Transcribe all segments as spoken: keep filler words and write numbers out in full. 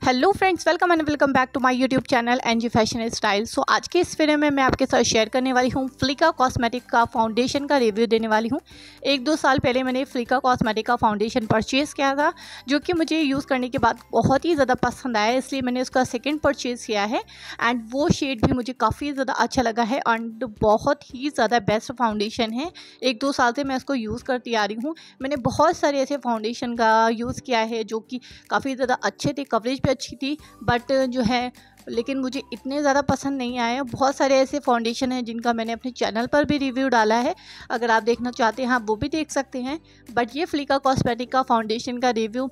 Hello friends, welcome and welcome back to my YouTube channel NG fashion style. So आज के इस video में मैं आपके साथ शेयर करने वाली हूँ फ्लिका कॉस्मेटिक का फाउंडेशन का रिव्यू देने वाली हूँ। एक दो साल पहले मैंने फ्लिका कॉस्मेटिक का फाउंडेशन परचेज़ किया था, जो कि मुझे यूज़ करने के बाद बहुत ही ज़्यादा पसंद आया, इसलिए मैंने उसका सेकेंड परचेज़ किया है। एंड वो शेड भी मुझे काफ़ी ज़्यादा अच्छा लगा है एंड बहुत ही ज़्यादा बेस्ट फाउंडेशन है। एक दो साल से मैं इसको यूज़ करती आ रही हूँ। मैंने बहुत सारे ऐसे फाउंडेशन का यूज़ किया है जो कि काफ़ी ज़्यादा अच्छे थे, कवरेज अच्छी थी, बट जो है लेकिन मुझे इतने ज़्यादा पसंद नहीं आए। बहुत सारे ऐसे फाउंडेशन हैं जिनका मैंने अपने चैनल पर भी रिव्यू डाला है, अगर आप देखना चाहते हैं आप वो भी देख सकते हैं। बट ये फ्लिका कॉस्मेटिक का फाउंडेशन का रिव्यू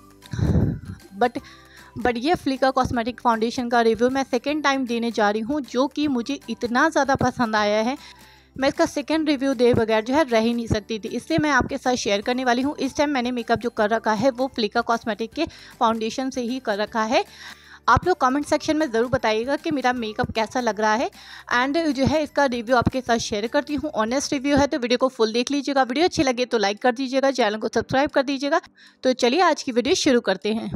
बट बट ये फ्लिका कॉस्मेटिक फाउंडेशन का रिव्यू मैं सेकेंड टाइम देने जा रही हूँ, जो कि मुझे इतना ज़्यादा पसंद आया है। मैं इसका सेकंड रिव्यू दे बगैर जो है रह ही नहीं सकती थी, इसलिए मैं आपके साथ शेयर करने वाली हूँ। इस टाइम मैंने मेकअप जो कर रखा है वो फ्लिका कॉस्मेटिक के फाउंडेशन से ही कर रखा है। आप लोग कमेंट सेक्शन में ज़रूर बताइएगा कि मेरा मेकअप कैसा लग रहा है। एंड जो है इसका रिव्यू आपके साथ शेयर करती हूँ। ऑनेस्ट रिव्यू है तो वीडियो को फुल देख लीजिएगा। वीडियो अच्छी लगे तो लाइक कर दीजिएगा, चैनल को सब्सक्राइब कर दीजिएगा। तो चलिए आज की वीडियो शुरू करते हैं।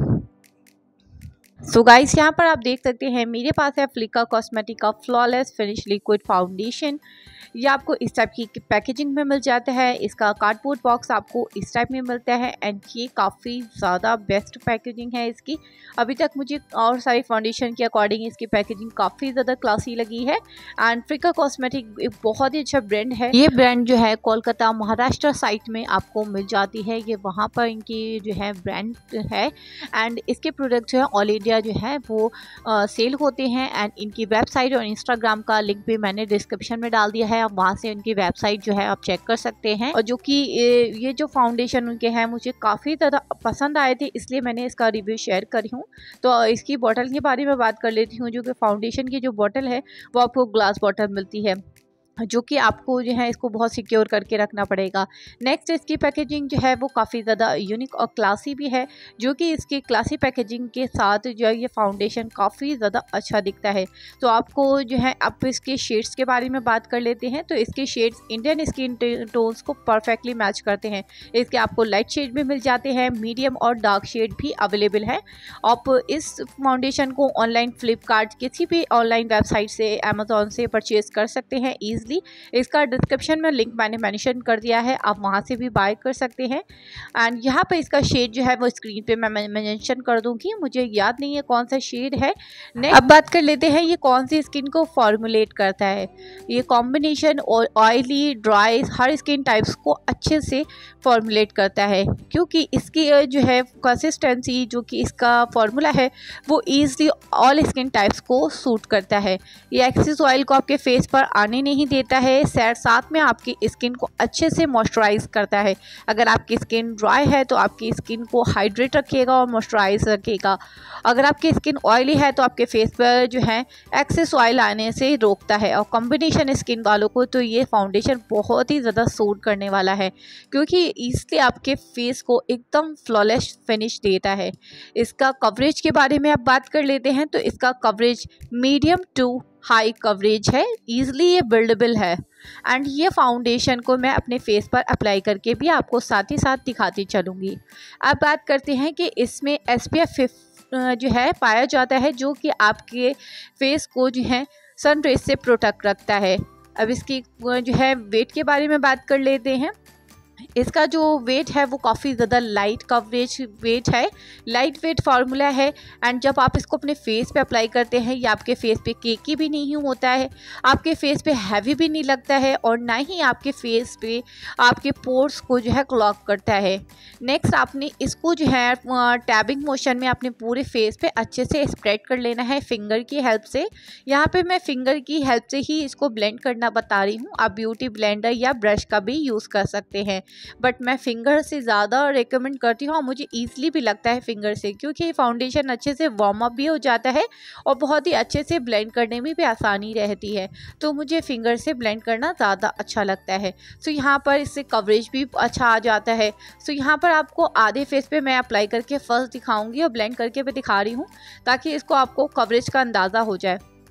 सो गाइस, यहाँ पर आप देख सकते हैं मेरे पास है फ्लिका कॉस्मेटिक का फ्लॉलेस फिनिश लिक्विड फाउंडेशन। ये आपको इस टाइप की पैकेजिंग में मिल जाता है। इसका कार्डबोर्ड बॉक्स आपको इस टाइप में मिलता है एंड ये काफ़ी ज़्यादा बेस्ट पैकेजिंग है इसकी। अभी तक मुझे और सारी फाउंडेशन के अकॉर्डिंग इसकी पैकेजिंग काफ़ी ज़्यादा क्लासी लगी है। एंड फ्लिका कॉस्मेटिक एक बहुत ही अच्छा ब्रांड है। ये ब्रांड जो है कोलकाता महाराष्ट्र साइट में आपको मिल जाती है, ये वहाँ पर इनकी जो है ब्रांड है। एंड इसके प्रोडक्ट जो है ऑल इंडिया जो है वो आ, सेल होते हैं। एंड इनकी वेबसाइट और इंस्टाग्राम का लिंक भी मैंने डिस्क्रिप्शन में डाल दिया है, आप वहाँ से उनकी वेबसाइट जो है आप चेक कर सकते हैं। और जो कि ये जो फाउंडेशन उनके हैं मुझे काफ़ी ज़्यादा पसंद आए थे, इसलिए मैंने इसका रिव्यू शेयर करी हूँ। तो इसकी बॉटल के बारे में बात कर लेती हूँ। जो कि फाउंडेशन की जो बॉटल है वो आपको ग्लास बॉटल मिलती है, जो कि आपको जो है इसको बहुत सिक्योर करके रखना पड़ेगा। नेक्स्ट इसकी पैकेजिंग जो है वो काफ़ी ज़्यादा यूनिक और क्लासी भी है, जो कि इसकी क्लासी पैकेजिंग के साथ जो है ये फाउंडेशन काफ़ी ज़्यादा अच्छा दिखता है। तो आपको जो है आप इसके शेड्स के बारे में बात कर लेते हैं। तो इसके शेड्स इंडियन स्किन टोन्स को परफेक्टली मैच करते हैं। इसके आपको लाइट शेड भी मिल जाते हैं, मीडियम और डार्क शेड भी अवेलेबल है। आप इस फाउंडेशन को ऑनलाइन फ्लिपकार्ट किसी भी ऑनलाइन वेबसाइट से, अमेजोन से परचेज़ कर सकते हैं ईजिली। इसका डिस्क्रिप्शन में लिंक मैंने मेंशन कर दिया है, आप वहां से भी बाय कर सकते हैं। एंड यहाँ पे इसका शेड जो है वो स्क्रीन पे मैं मेंशन कर दूंगी, मुझे याद नहीं है कौन सा शेड है। अब बात कर लेते हैं ये कौन सी स्किन को फॉर्मुलेट करता है। ये कॉम्बिनेशन ऑयली, ड्राई, हर स्किन टाइप्स को अच्छे से फॉर्मुलेट करता है, क्योंकि इसकी जो है कंसिस्टेंसी, जो कि इसका फॉर्मूला है वो ईजिली ऑल स्किन टाइप्स को सूट करता है। ये एक्सेस ऑयल को आपके फेस पर आने नहीं देता है, सैर साथ में आपकी स्किन को अच्छे से मॉइस्चराइज करता है। अगर आपकी स्किन ड्राई है तो आपकी स्किन को हाइड्रेट रखेगा और मॉइस्चराइज रखेगा। अगर आपकी स्किन ऑयली है तो आपके फेस पर जो है एक्सेस ऑयल आने से रोकता है। और कॉम्बिनेशन स्किन वालों को तो ये फाउंडेशन बहुत ही ज़्यादा सूट करने वाला है, क्योंकि इसलिए आपके फेस को एकदम फ्लॉलेस फिनिश देता है। इसका कवरेज के बारे में आप बात कर लेते हैं। तो इसका coverage medium to high coverage है, ईजिली ये बिल्डेबल है। एंड ये फाउंडेशन को मैं अपने फेस पर अप्लाई करके भी आपको साथ ही साथ दिखाती चलूँगी। अब बात करते हैं कि इसमें एस पी एफ जो है पाया जाता है, जो कि आपके फेस को जो है सन रेज से प्रोटेक्ट रखता है। अब इसकी जो है वेट के बारे में बात कर लेते हैं। इसका जो वेट है वो काफ़ी ज़्यादा लाइट कवरेज वेट है, लाइट वेट फार्मूला है। एंड जब आप इसको अपने फेस पे अप्लाई करते हैं, ये आपके फेस पे केकी भी नहीं होता है, आपके फेस पे हैवी भी नहीं लगता है, और ना ही आपके फेस पे आपके पोर्स को जो है क्लॉग करता है। नेक्स्ट आपने इसको जो है टैबिंग मोशन में अपने पूरे फेस पे अच्छे से स्प्रेड कर लेना है फिंगर की हेल्प से। यहाँ पे मैं फिंगर की हेल्प से ही इसको ब्लेंड करना बता रही हूँ, आप ब्यूटी ब्लेंडर या ब्रश का भी यूज़ कर सकते हैं, बट मैं फिंगर से ज़्यादा रेकमेंड करती हूँ। मुझे ईजिली भी लगता है फिंगर से, क्योंकि ये फाउंडेशन अच्छे से वार्म अप भी हो जाता है और बहुत ही अच्छे से ब्लेंड करने में भी आसानी रहती है। तो मुझे फिंगर से ब्लेंड करना ज़्यादा अच्छा लगता है। सो यहाँ पर इससे कवरेज भी अच्छा आ जाता है। सो यहाँ पर आपको आधे फेस पे मैं अप्लाई करके फर्स्ट दिखाऊंगी और ब्लेंड करके भी दिखा रही हूँ, ताकि इसको आपको कवरेज का अंदाज़ा हो जाए।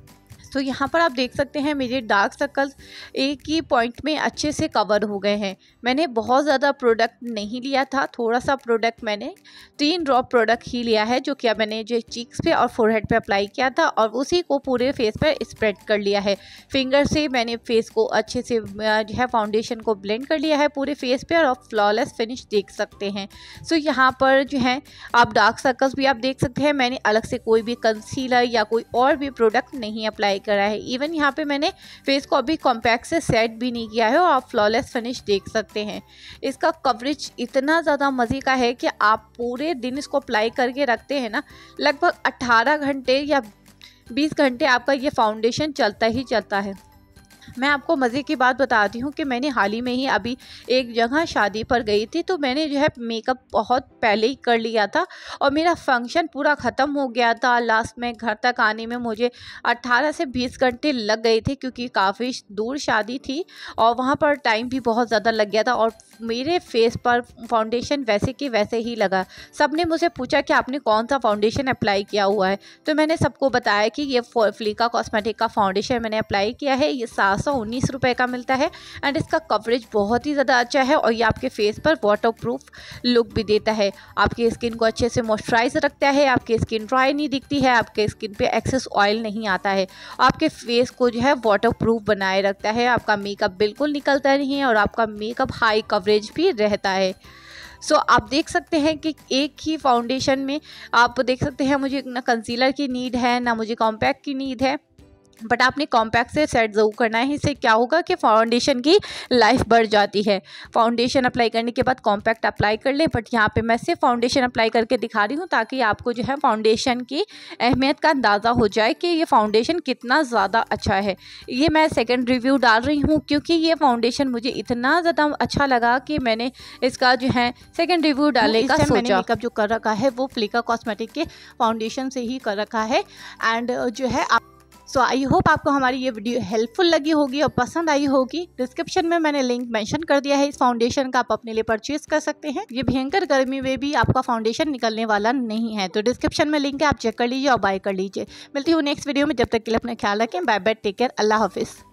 तो यहाँ पर आप देख सकते हैं मेरे डार्क सर्कल्स एक ही पॉइंट में अच्छे से कवर हो गए हैं। मैंने बहुत ज़्यादा प्रोडक्ट नहीं लिया था, थोड़ा सा प्रोडक्ट मैंने तीन ड्रॉप प्रोडक्ट ही लिया है, जो कि मैंने जो चीक्स पे और फोरहेड पे अप्लाई किया था और उसी को पूरे फेस पर स्प्रेड कर लिया है। फिंगर से मैंने फेस को अच्छे से जो है फाउंडेशन को ब्लेंड कर लिया है पूरे फेस पे और फ्लॉलेस फिनिश देख सकते हैं। सो so, यहाँ पर जो है आप डार्क सर्कल्स भी आप देख सकते हैं, मैंने अलग से कोई भी कंसीलर या कोई और भी प्रोडक्ट नहीं अप्लाई करा है। इवन यहाँ पे मैंने फेस को अभी कॉम्पैक्ट से सेट भी नहीं किया है और आप फ्लॉलेस फिनिश देख सकते हैं। इसका कवरेज इतना ज़्यादा मज़े का है कि आप पूरे दिन इसको अप्लाई करके रखते हैं ना, लगभग अट्ठारह घंटे या बीस घंटे आपका ये फाउंडेशन चलता ही चलता है। मैं आपको मज़े की बात बताती हूँ कि मैंने हाल ही में ही अभी एक जगह शादी पर गई थी, तो मैंने जो है मेकअप बहुत पहले ही कर लिया था और मेरा फंक्शन पूरा ख़त्म हो गया था। लास्ट में घर तक आने में मुझे अट्ठारह से बीस घंटे लग गए थे, क्योंकि काफ़ी दूर शादी थी और वहाँ पर टाइम भी बहुत ज़्यादा लग गया था और मेरे फेस पर फाउंडेशन वैसे कि वैसे ही लगा। सब ने मुझे पूछा कि आपने कौन सा फाउंडेशन अप्लाई किया हुआ है, तो मैंने सबको बताया कि ये फ्लिका कॉस्मेटिक का फाउंडेशन मैंने अप्लाई किया है। ये सात सौ उन्नीस रुपये का मिलता है एंड इसका कवरेज बहुत ही ज़्यादा अच्छा है और ये आपके फेस पर वाटरप्रूफ लुक भी देता है। आपकी स्किन को अच्छे से मॉइस्चराइज रखता है, आपकी स्किन ड्राई नहीं दिखती है, आपके स्किन पे एक्सेस ऑयल नहीं आता है, आपके फेस को जो है वाटरप्रूफ बनाए रखता है, आपका मेकअप बिल्कुल निकलता नहीं है और आपका मेकअप हाई कवरेज भी रहता है। सो so, आप देख सकते हैं कि एक ही फाउंडेशन में आप देख सकते हैं मुझे ना कंसीलर की नीड है ना मुझे कॉम्पैक्ट की नीड है, बट आपने कॉम्पैक्ट से सेट ज़रूर करना है। इससे क्या होगा कि फाउंडेशन की लाइफ बढ़ जाती है। फाउंडेशन अप्लाई करने के बाद कॉम्पैक्ट अप्लाई कर लें, बट यहाँ पे मैं सिर्फ फाउंडेशन अप्लाई करके दिखा रही हूँ ताकि आपको जो है फाउंडेशन की अहमियत का अंदाज़ा हो जाए कि ये फाउंडेशन कितना ज़्यादा अच्छा है। ये मैं सेकेंड रिव्यू डाल रही हूँ क्योंकि ये फाउंडेशन मुझे इतना ज़्यादा अच्छा लगा कि मैंने इसका जो है सेकेंड रिव्यू डालने का सोचा। मैंने मेकअप जो कर रखा है वो फ्लिका कॉस्मेटिक के फाउंडेशन से ही कर रखा है एंड जो है आप सो आई होप आपको हमारी ये वीडियो हेल्पफुल लगी होगी और पसंद आई होगी। डिस्क्रिप्शन में मैंने लिंक मेंशन कर दिया है इस फाउंडेशन का, आप अपने लिए परचेज कर सकते हैं। ये भयंकर गर्मी में भी आपका फाउंडेशन निकलने वाला नहीं है, तो डिस्क्रिप्शन में लिंक है, आप चेक कर लीजिए और बाय कर लीजिए। मिलती हूँ नेक्स्ट वीडियो में, जब तक के लिए अपना ख्याल रखें। बाय बाय, टेक केयर, अल्लाह हाफिज़।